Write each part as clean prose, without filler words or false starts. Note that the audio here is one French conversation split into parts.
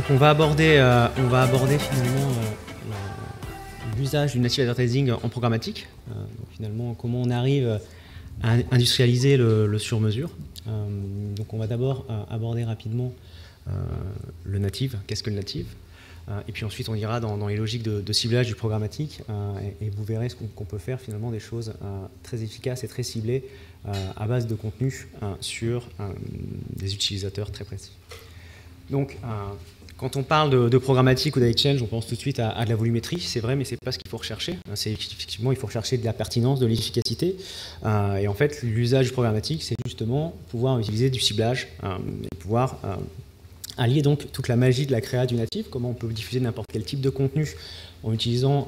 on va aborder finalement l'usage du native advertising en programmatique. Donc finalement, comment on arrive à industrialiser le sur-mesure. Donc on va d'abord aborder rapidement le native. Qu'est-ce que le native? Et puis ensuite, on ira dans les logiques de ciblage du programmatique et vous verrez ce qu'on peut faire finalement des choses très efficaces et très ciblées à base de contenu sur des utilisateurs très précis. Donc, quand on parle de programmatique ou d'exchange, on pense tout de suite à de la volumétrie. C'est vrai, mais ce n'est pas ce qu'il faut rechercher. Effectivement, il faut rechercher de la pertinence, de l'efficacité. Et en fait, l'usage du programmatique, c'est justement pouvoir utiliser du ciblage et pouvoir allier donc toute la magie de la créa du natif, comment on peut diffuser n'importe quel type de contenu en utilisant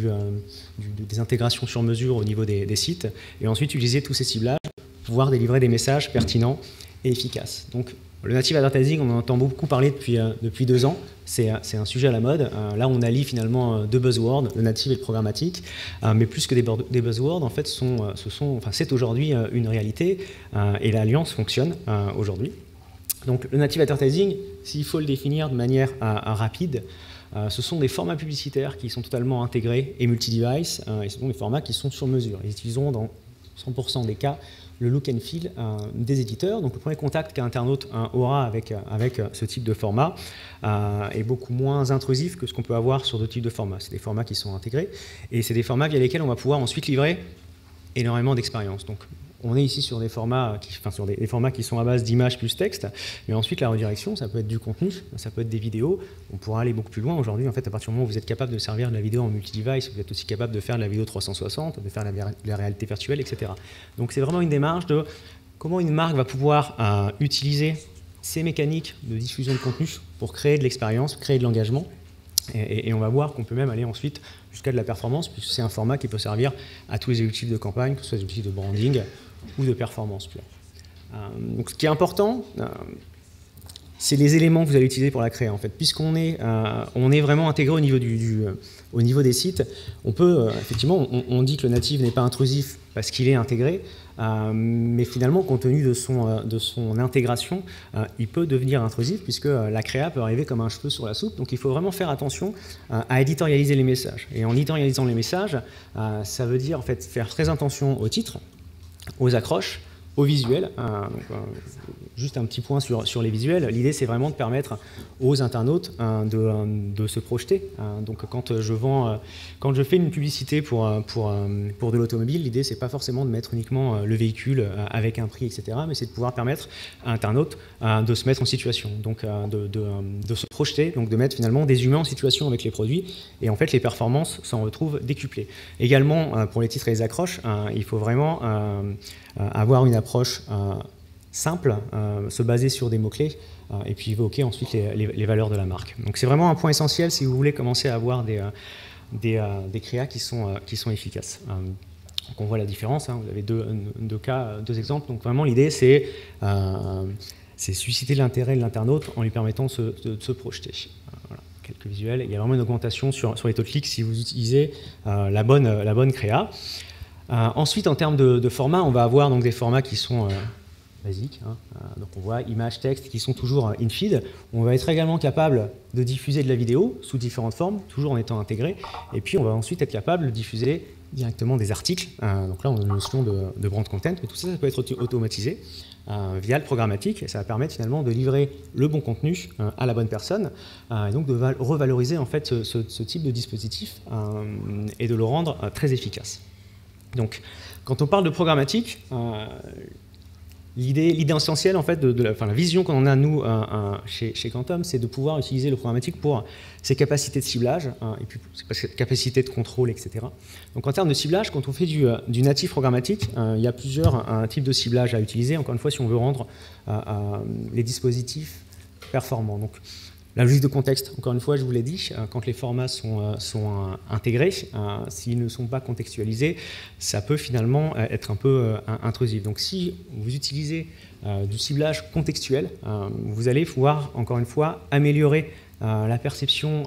des intégrations sur mesure au niveau des sites, et ensuite utiliser tous ces ciblages pour pouvoir délivrer des messages pertinents et efficaces. Donc le native advertising, on en entend beaucoup parler depuis 2 ans, c'est un sujet à la mode. Là, on allie finalement 2 buzzwords, le native et le programmatique, mais plus que des buzzwords, en fait, c'est aujourd'hui une réalité, et l'alliance fonctionne aujourd'hui. Donc le native advertising, s'il faut le définir de manière rapide, ce sont des formats publicitaires qui sont totalement intégrés et multi-device, et ce sont des formats qui sont sur mesure. Ils utiliseront dans 100% des cas le look and feel des éditeurs. Donc le premier contact qu'un internaute aura avec ce type de format est beaucoup moins intrusif que ce qu'on peut avoir sur d'autres types de formats. C'est des formats qui sont intégrés, et c'est des formats via lesquels on va pouvoir ensuite livrer énormément d'expérience. Donc on est ici sur des formats qui sont à base d'images plus texte, mais ensuite la redirection, ça peut être du contenu, ça peut être des vidéos. On pourra aller beaucoup plus loin aujourd'hui. En fait, à partir du moment où vous êtes capable de servir de la vidéo en multi-device, vous êtes aussi capable de faire de la vidéo 360, de faire de la réalité virtuelle, etc. Donc c'est vraiment une démarche de comment une marque va pouvoir utiliser ces mécaniques de diffusion de contenu pour créer de l'expérience, créer de l'engagement. Et on va voir qu'on peut même aller ensuite jusqu'à de la performance, puisque c'est un format qui peut servir à tous les objectifs de campagne, que ce soit des objectifs de branding ou de performance pure. Donc ce qui est important, c'est les éléments que vous allez utiliser pour la créer. En fait, puisqu'on est vraiment intégré au niveau des sites, on peut effectivement, on dit que le native n'est pas intrusif parce qu'il est intégré, mais finalement, compte tenu de son intégration, il peut devenir intrusif puisque la créa peut arriver comme un cheveu sur la soupe. Donc il faut vraiment faire attention à éditorialiser les messages. Et en éditorialisant les messages, ça veut dire en fait faire très attention aux titres, aux accroches, aux visuels. Juste un petit point sur les visuels. L'idée, c'est vraiment de permettre aux internautes de se projeter. Donc, quand je fais une publicité pour de l'automobile, l'idée, c'est pas forcément de mettre uniquement le véhicule avec un prix, etc., mais c'est de pouvoir permettre à l'internaute de se mettre en situation, donc de se projeter, donc de mettre finalement des humains en situation avec les produits. Et en fait, les performances s'en retrouvent décuplées. Également, pour les titres et les accroches, il faut vraiment avoir une approche simple, se baser sur des mots-clés et puis évoquer ensuite les valeurs de la marque. Donc c'est vraiment un point essentiel si vous voulez commencer à avoir des créas qui sont efficaces. Donc on voit la différence, vous avez deux exemples. Donc vraiment l'idée c'est susciter l'intérêt de l'internaute en lui permettant de se projeter. Voilà, quelques visuels. Il y a vraiment une augmentation sur les taux de clics si vous utilisez la bonne créa. Ensuite, en termes de format, on va avoir donc des formats qui sont basiques. Donc on voit images, texte qui sont toujours in-feed. On va être également capable de diffuser de la vidéo sous différentes formes, toujours en étant intégré. Et puis on va ensuite être capable de diffuser directement des articles. Donc là, on a une notion de brand content, mais tout ça, ça peut être automatisé via le programmatique. Et ça va permettre finalement de livrer le bon contenu à la bonne personne et donc de revaloriser en fait ce type de dispositif et de le rendre très efficace. Donc, quand on parle de programmatique, l'idée essentielle en fait la vision qu'on en a nous chez Quantum, c'est de pouvoir utiliser le programmatique pour ses capacités de ciblage et puis ses capacités de contrôle, etc. Donc, en termes de ciblage, quand on fait du natif programmatique, il y a plusieurs types de ciblage à utiliser. Encore une fois, si on veut rendre les dispositifs performants. Donc, la logique de contexte, encore une fois, je vous l'ai dit, quand les formats sont intégrés, s'ils ne sont pas contextualisés, ça peut finalement être un peu intrusif. Donc si vous utilisez du ciblage contextuel, vous allez pouvoir, encore une fois, améliorer la perception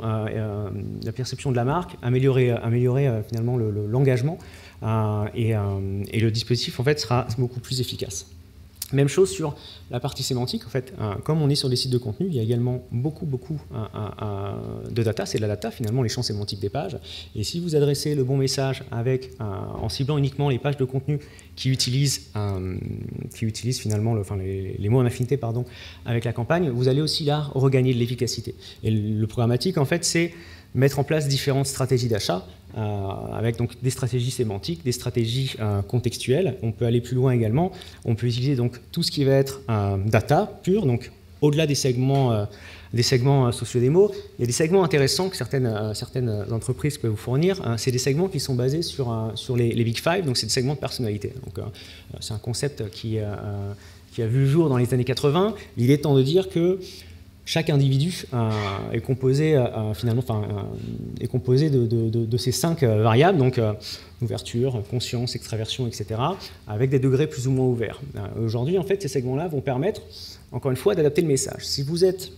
de la marque, améliorer finalement l'engagement et le dispositif en fait sera beaucoup plus efficace. Même chose sur la partie sémantique. En fait, comme on est sur des sites de contenu, il y a également beaucoup de data. C'est de la data, finalement, les champs sémantiques des pages. Et si vous adressez le bon message en ciblant uniquement les pages de contenu qui utilisent finalement les mots en affinité avec la campagne, vous allez aussi là regagner de l'efficacité. Et le programmatique, en fait, c'est mettre en place différentes stratégies d'achat, avec donc des stratégies sémantiques, des stratégies contextuelles. On peut aller plus loin également. On peut utiliser donc tout ce qui va être data pure, donc au-delà des segments socio-démo. Il y a des segments intéressants que certaines entreprises peuvent vous fournir. C'est des segments qui sont basés sur les Big Five, donc c'est des segments de personnalité. Donc c'est un concept qui a vu le jour dans les années 80. L'idée étant de dire que chaque individu est composé de ces 5 variables, donc ouverture, conscience, extraversion, etc., avec des degrés plus ou moins ouverts. Aujourd'hui, en fait, ces segments-là vont permettre, encore une fois, d'adapter le message. Si vous êtes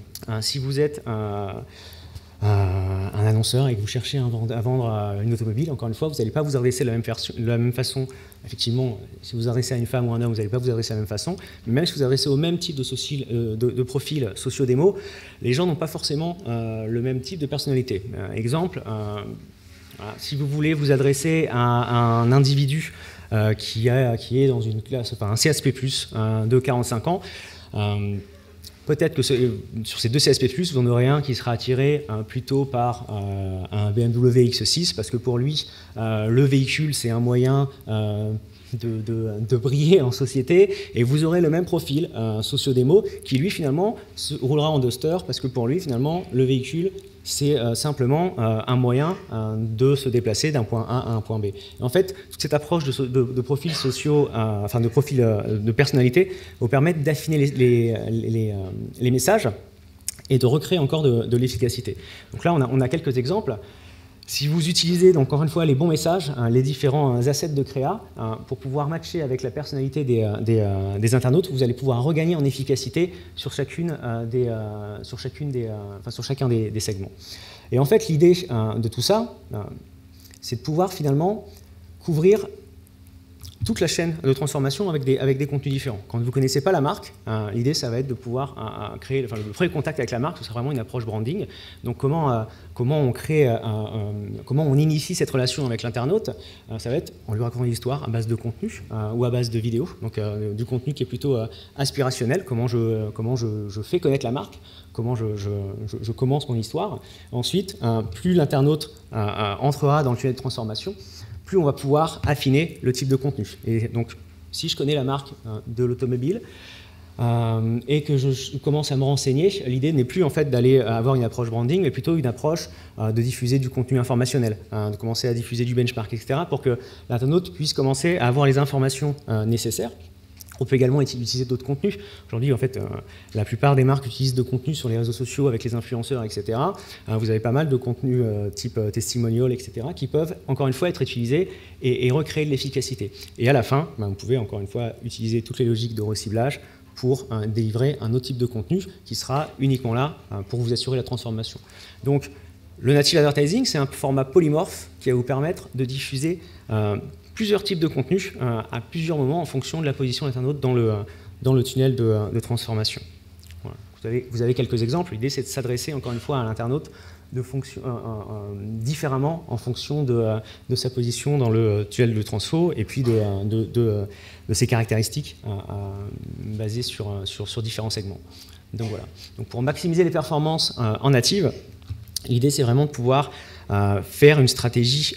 un annonceur et que vous cherchez à vendre une automobile, encore une fois, vous n'allez pas vous adresser de la même façon. Effectivement, si vous adressez à une femme ou à un homme, vous n'allez pas vous adresser de la même façon. Mais même si vous adressez au même type de profil socio-démo, les gens n'ont pas forcément le même type de personnalité. Exemple, si vous voulez vous adresser à un individu qui est dans une classe, un CSP+, de 45 ans, peut-être que sur ces 2 CSP+, vous en aurez un qui sera attiré plutôt par un BMW X6, parce que pour lui, le véhicule, c'est un moyen de briller en société, et vous aurez le même profil socio-démo qui, lui, finalement, roulera en Duster, parce que pour lui, finalement, le véhicule, c'est simplement un moyen de se déplacer d'un point A à un point B. Et en fait, toute cette approche de profils sociaux, de profils de personnalité, vous permettre d'affiner les messages et de recréer encore de l'efficacité. Donc là, on a quelques exemples. Si vous utilisez, donc, encore une fois, les bons messages, les différents assets de créa, pour pouvoir matcher avec la personnalité des internautes, vous allez pouvoir regagner en efficacité sur chacun des segments. Et en fait, l'idée de tout ça, c'est de pouvoir finalement couvrir toute la chaîne de transformation avec des contenus différents. Quand vous ne connaissez pas la marque, l'idée, ça va être de pouvoir créer, le premier contact avec la marque, ce sera vraiment une approche branding. Donc comment on initie cette relation avec l'internaute, ça va être en lui racontant une histoire à base de contenu ou à base de vidéos, donc du contenu qui est plutôt aspirationnel, comment je fais connaître la marque, comment je commence mon histoire. Ensuite, plus l'internaute entrera dans le tunnel de transformation, plus on va pouvoir affiner le type de contenu. Et donc, si je connais la marque de l'automobile et que je commence à me renseigner, l'idée n'est plus en fait d'aller avoir une approche branding, mais plutôt une approche de diffuser du contenu informationnel, de commencer à diffuser du benchmark, etc., pour que l'internaute puisse commencer à avoir les informations nécessaires. On peut également utiliser d'autres contenus. Aujourd'hui, en fait, la plupart des marques utilisent de contenus sur les réseaux sociaux avec les influenceurs, etc. Vous avez pas mal de contenus type testimonial, etc., qui peuvent, encore une fois, être utilisés et recréer de l'efficacité. Et à la fin, vous pouvez, encore une fois, utiliser toutes les logiques de reciblage pour délivrer un autre type de contenu qui sera uniquement là pour vous assurer la transformation. Donc, le native advertising, c'est un format polymorphe qui va vous permettre de diffuser plusieurs types de contenus à plusieurs moments en fonction de la position de l'internaute dans le tunnel de transformation. Voilà. Vous avez quelques exemples. L'idée, c'est de s'adresser encore une fois à l'internaute différemment en fonction de sa position dans le tunnel de transfo et puis de ses caractéristiques basées sur différents segments. Donc voilà. Donc pour maximiser les performances en native, l'idée, c'est vraiment de pouvoir faire une stratégie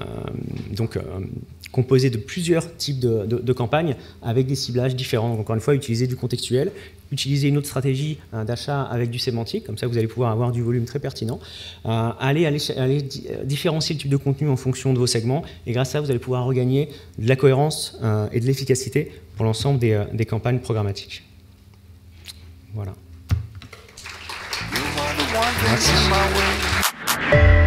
composée de plusieurs types de campagnes avec des ciblages différents. Donc, encore une fois, utiliser du contextuel, utiliser une autre stratégie d'achat avec du sémantique, comme ça vous allez pouvoir avoir du volume très pertinent, aller différencier le type de contenu en fonction de vos segments, et grâce à ça, vous allez pouvoir regagner de la cohérence et de l'efficacité pour l'ensemble des campagnes programmatiques. Voilà. Merci.